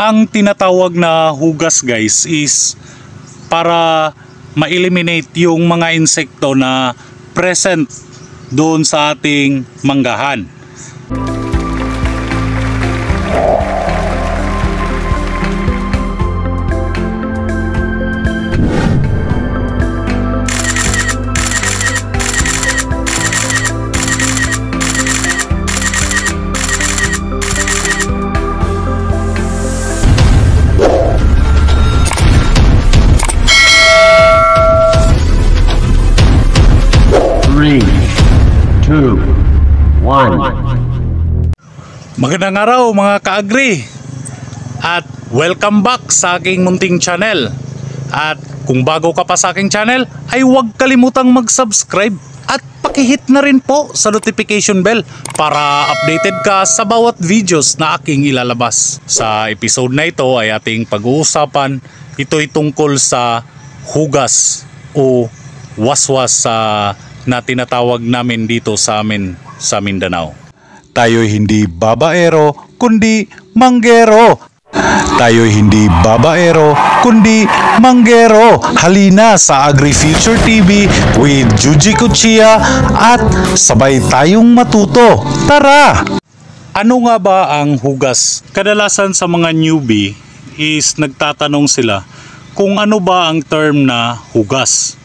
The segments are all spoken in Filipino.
Ang tinatawag na hugas guys is para ma-eliminate yung mga insekto na present doon sa ating manggahan. Magandang araw mga ka-agri at welcome back sa aking munting channel. At kung bago ka pa sa aking channel ay huwag kalimutang mag-subscribe at pakihit na rin po sa notification bell para updated ka sa bawat videos na aking ilalabas. Sa episode na ito ay ating pag-uusapan, ito'y tungkol sa hugas o waswas na tinatawag namin dito sa amin sa Mindanao. Tayo'y hindi babaero kundi manggero. Tayo'y hindi babaero kundi manggero. Halina sa AgriFuture TV with Juji Kuchia at sabay tayong matuto. Tara! Ano nga ba ang hugas? Kadalasan sa mga newbie is nagtatanong sila kung ano ba ang term na hugas.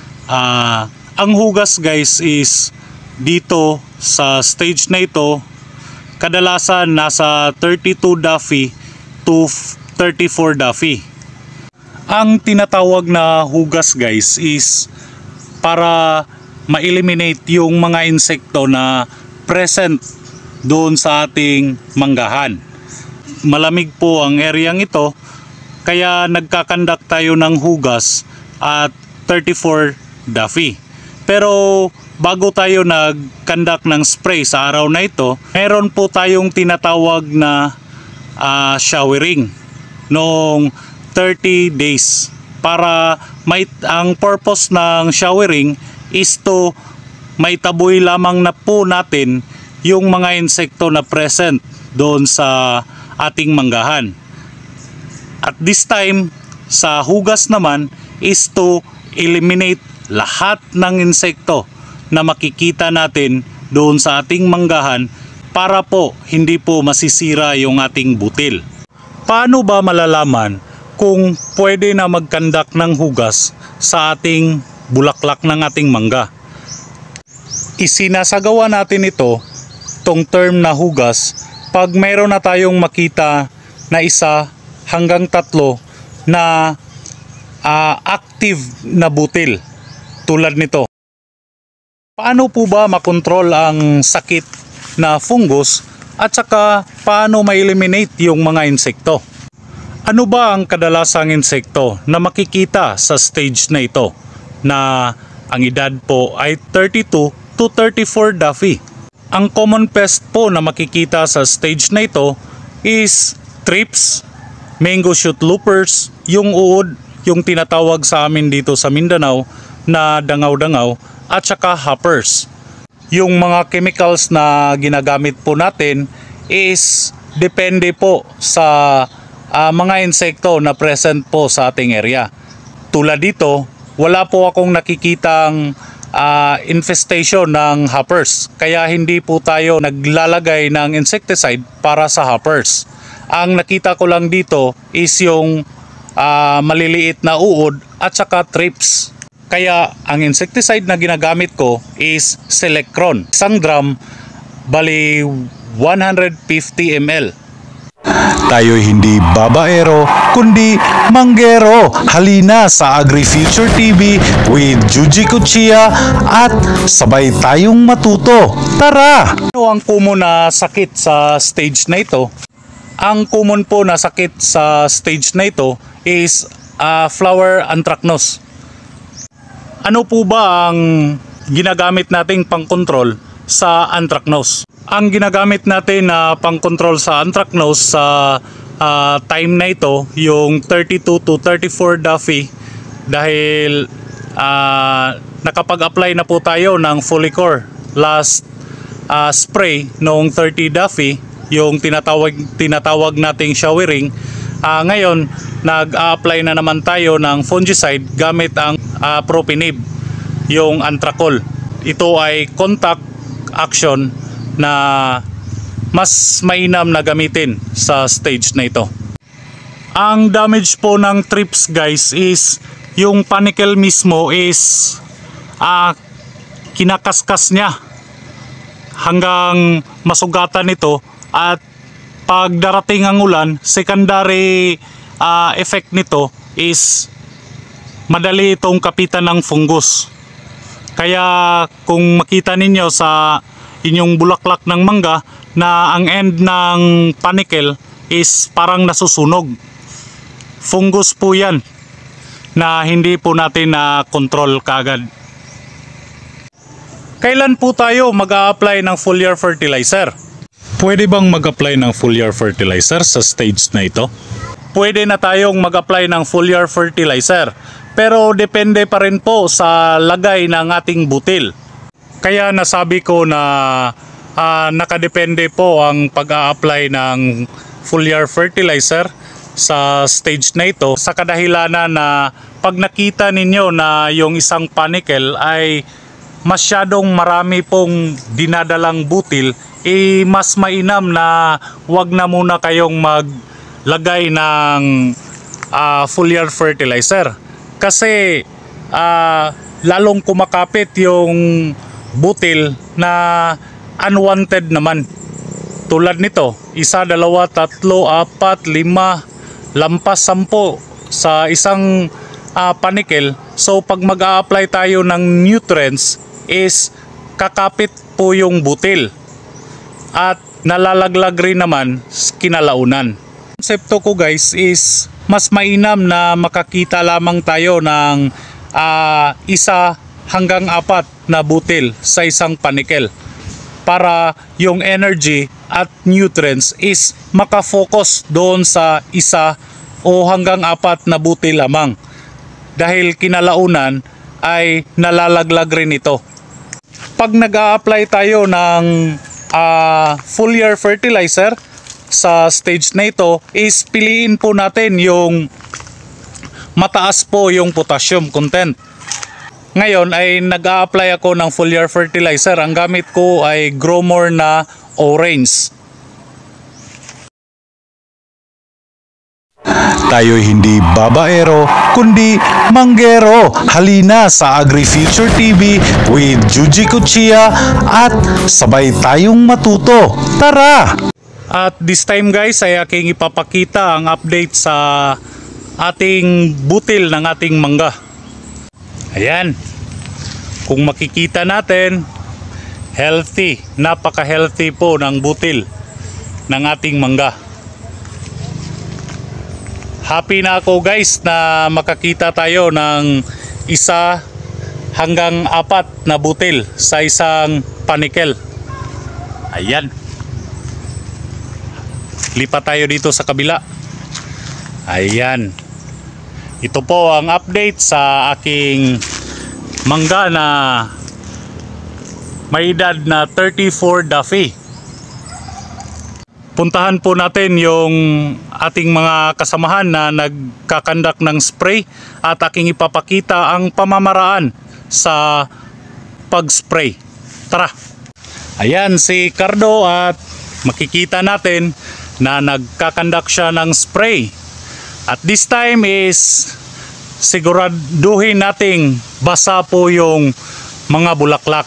Ang hugas guys is dito sa stage na ito, kadalasan nasa 32 Duffy to 34 Duffy. Ang tinatawag na hugas guys is para ma-eliminate yung mga insekto na present doon sa ating manggahan. Malamig po ang areang ito, kaya nagkakandak tayo ng hugas at 34 Duffy. Pero bago tayo nag-conduct ng spray sa araw na ito, meron po tayong tinatawag na showering noong 30 days. Para ang purpose ng showering is to maitaboy lamang na po natin yung mga insekto na present doon sa ating manggahan. At this time, sa hugas naman is to eliminate lahat ng insekto na makikita natin doon sa ating manggahan para po hindi po masisira yung ating butil. Paano ba malalaman kung pwede na mag-conduct ng hugas sa ating bulaklak ng ating mangga? Isinasagawa natin tong term na hugas pag mayroon na tayong makita na 1 hanggang 3 na active na butil. Tulad nito. Paano po ba makontrol ang sakit na fungus at saka paano ma-eliminate yung mga insekto? Ano ba ang kadalasang insekto na makikita sa stage na ito na ang edad po ay 32 to 34 Duffy? Ang common pest po na makikita sa stage na ito is thrips, mango shoot loopers, yung uod, yung tinatawag sa amin dito sa Mindanao na dangaw-dangaw at saka hoppers. Yung mga chemicals na ginagamit po natin is depende po sa mga insekto na present po sa ating area. Tulad dito, wala po akong nakikitang infestation ng hoppers, kaya hindi po tayo naglalagay ng insecticide para sa hoppers. Ang nakita ko lang dito is yung maliliit na uod at saka thrips. Kaya ang insecticide na ginagamit ko is Selectron. 1 gram, bali 150 ml. Tayo'y hindi babaero kundi manggero. Halina sa AgriFuture TV with Juji Kuchia at sabay tayong matuto. Tara! Ano ang common na sakit sa stage na ito? Ang common po na sakit sa stage na ito is flower anthracnose. Ano po ba ang ginagamit nating pang-control sa anthracnose? Ang ginagamit natin na pang-control sa anthracnose sa time na ito, yung 32 to 34 Duffy, dahil nakapag-apply na po tayo ng Folicore last spray noong 30 Duffy, yung tinatawag nating showering, Ngayon, nag-a-apply na naman tayo ng fungicide gamit ang propinib, yung Antracol. Ito ay contact action na mas mainam na gamitin sa stage na ito. Ang damage po ng thrips guys is yung panicle mismo is kinakaskas niya hanggang masugatan ito, at pag darating ang ulan, secondary effect nito is madali itong kapitan ng fungus. Kaya kung makita ninyo sa inyong bulaklak ng mangga na ang end ng panicle is parang nasusunog, fungus po yan na hindi po natin na control kaagad. Kailan po tayo mag-a-apply ng foliar fertilizer? Pwede bang mag-apply ng foliar fertilizer sa stage na ito? Pwede na tayong mag-apply ng foliar fertilizer, pero depende pa rin po sa lagay ng ating butil. Kaya nasabi ko na nakadepende po ang pag-a-apply ng foliar fertilizer sa stage na ito, sa kadahilanan na pag nakita ninyo na yung isang panicle ay masyadong marami pong dinadalang butil, mas mainam na wag na muna kayong maglagay ng foliar fertilizer, kasi lalong kumakapit yung butil na unwanted naman. Tulad nito, 1, 2, 3, 4, 5, lampas 10 sa isang panicle. So pag mag-a-apply tayo ng nutrients is kakapit po yung butil at nalalaglag rin naman kinalaunan. Konsepto ko guys is mas mainam na makakita lamang tayo ng 1 hanggang 4 na butil sa isang panicle, para yung energy at nutrients is makafocus doon sa 1 o hanggang 4 na butil lamang, dahil kinalaunan ay nalalaglag rin ito. Pag nag-a-apply tayo ng foliar fertilizer sa stage na ito is piliin po natin yung mataas po yung potassium content. Ngayon ay nag-a-apply ako ng foliar fertilizer. Ang gamit ko ay Growmore na orange. Tayo'y hindi babaero, kundi manggero. Halina sa AgriFuture TV with Juji Cuchilla at sabay tayong matuto. Tara! At this time guys ay aking ipapakita ang update sa ating butil ng ating mangga. Ayan. Kung makikita natin, healthy, napaka-healthy po ng butil ng ating mangga. Happy na ako guys na makakita tayo ng 1 hanggang 4 na butil sa isang panicle. Ayan. Lipat tayo dito sa kabila. Ayan. Ito po ang update sa aking mangga na may edad na 34 Duffy. Puntahan po natin yung ating mga kasamahan na nagkakandak ng spray at aking ipapakita ang pamamaraan sa pag-spray. Tara! Ayan si Cardo at makikita natin na nagkakandak siya ng spray. At this time is siguraduhin nating basa po yung mga bulaklak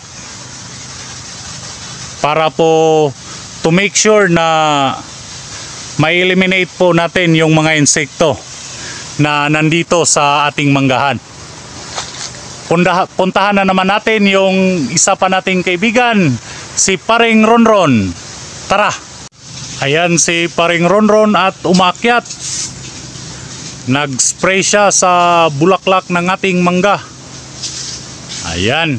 para po to make sure na ma-eliminate po natin yung mga insekto na nandito sa ating manggahan. Puntahan na naman natin yung isa pa nating kaibigan, si Paring Ronron. Tara! Ayan si Paring Ronron at umakyat. Nag-spray siya sa bulaklak ng ating mangga. Ayan.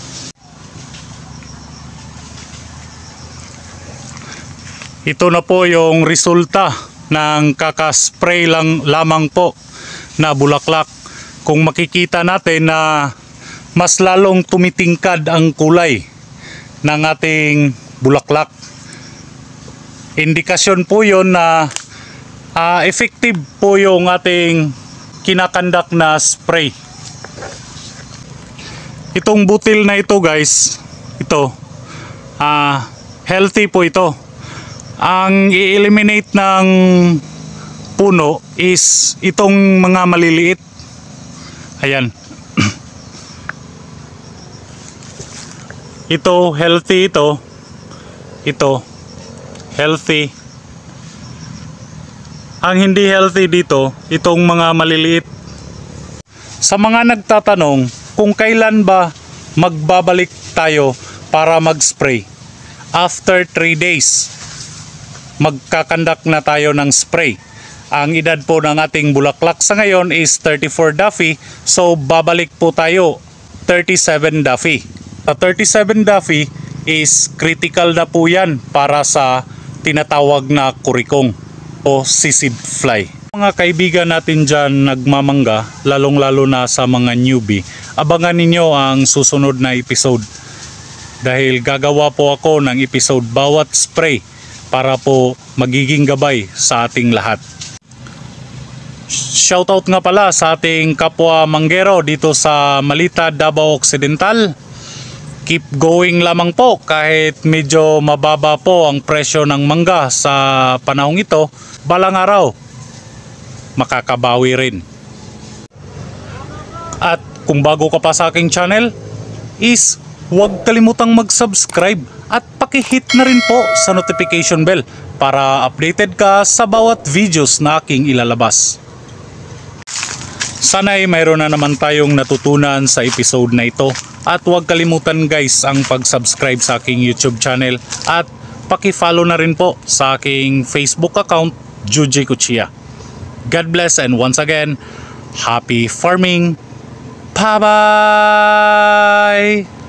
Ito na po yung resulta ng kakaspray lamang po na bulaklak. Kung makikita natin na mas lalong tumitingkad ang kulay ng ating bulaklak. Indikasyon po yun na effective po yung ating kinakandak na spray. Itong butil na ito guys, ito healthy po ito. Ang i-eliminate ng puno is itong mga maliliit. Ayan. Ito healthy ito. Ito healthy. Ang hindi healthy dito, itong mga maliliit. Sa mga nagtatanong kung kailan ba magbabalik tayo para mag-spray, after 3 days magkakandak na tayo ng spray. Ang edad po ng ating bulaklak sa ngayon is 34 Daffy, so babalik po tayo 37 Daffy. Sa 37 Daffy is critical na po yan para sa tinatawag na kurikong o sisid fly. Mga kaibigan natin dyan nagmamangga, lalong lalo na sa mga newbie, abangan ninyo ang susunod na episode dahil gagawa po ako ng episode bawat spray para po magiging gabay sa ating lahat. Shoutout nga pala sa ating kapwa manggero dito sa Malita, Davao Occidental. Keep going lamang po kahit medyo mababa po ang presyo ng mangga sa panahong ito. Balang araw makakabawi rin. At kung bago ka pa sa aking channel is huwag kalimutang mag-subscribe at pakihit na rin po sa notification bell para updated ka sa bawat videos na aking ilalabas. Sana'y mayroon na naman tayong natutunan sa episode na ito. At huwag kalimutan guys ang pag-subscribe sa aking YouTube channel at paki-follow na rin po sa aking Facebook account, Juji Kuchia. God bless and once again, happy farming! Bye-bye!